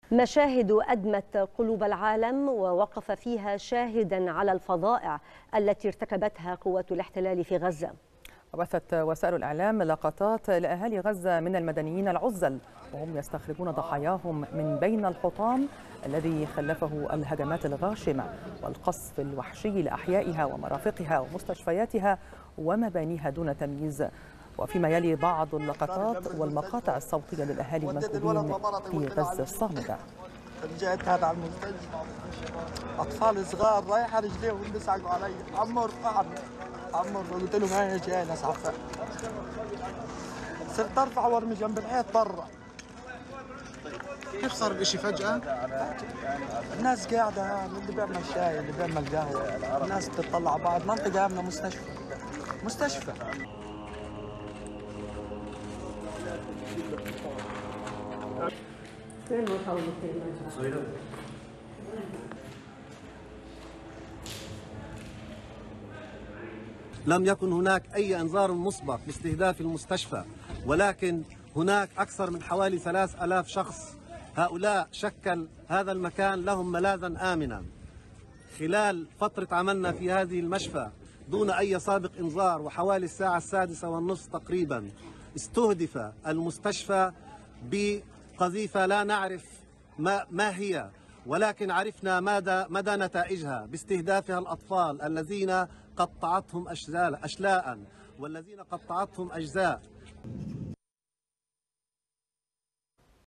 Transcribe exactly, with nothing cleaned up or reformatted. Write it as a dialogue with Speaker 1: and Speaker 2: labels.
Speaker 1: مشاهد أدمت قلوب العالم ووقف فيها شاهدا على الفظائع التي ارتكبتها قوات الاحتلال في غزة.
Speaker 2: بثت وسائل الإعلام لقطات لأهالي غزة من المدنيين العزل وهم يستخرجون ضحاياهم من بين الحطام الذي خلفه الهجمات الغاشمة والقصف الوحشي لأحيائها ومرافقها ومستشفياتها ومبانيها دون تمييز. وفيما يلي بعض اللقطات والمقاطع الصوتية للأهالي المنكوبين في غزة الصامدة.
Speaker 3: جيت هذا على المستشفى، أطفال صغار رايحة رجليهم بيسعقوا علي، عمر ارفعني عمر، قلت لهم هاي جاي ناس عفا، صرت ارفع وارمي جنب الحيط برا.
Speaker 4: كيف صار الاشي فجأة؟
Speaker 3: الناس قاعدة، اللي بيعمل شاي اللي بيعمل قهوة، الناس بتطلع على بعض، منطقة آمنة، مستشفى مستشفى.
Speaker 5: لم يكن هناك أي إنذار مسبق باستهداف المستشفى، ولكن هناك أكثر من حوالي ثلاث آلاف شخص. هؤلاء شكل هذا المكان لهم ملاذا آمنا. خلال فترة عملنا في هذه المشفى دون أي سابق إنذار وحوالي الساعة السادسة والنصف تقريبا استهدف المستشفى بقذيفة لا نعرف ما, ما هي، ولكن عرفنا مدى, مدى نتائجها باستهدافها الأطفال الذين قطعتهم أشلاء والذين قطعتهم أجزاء.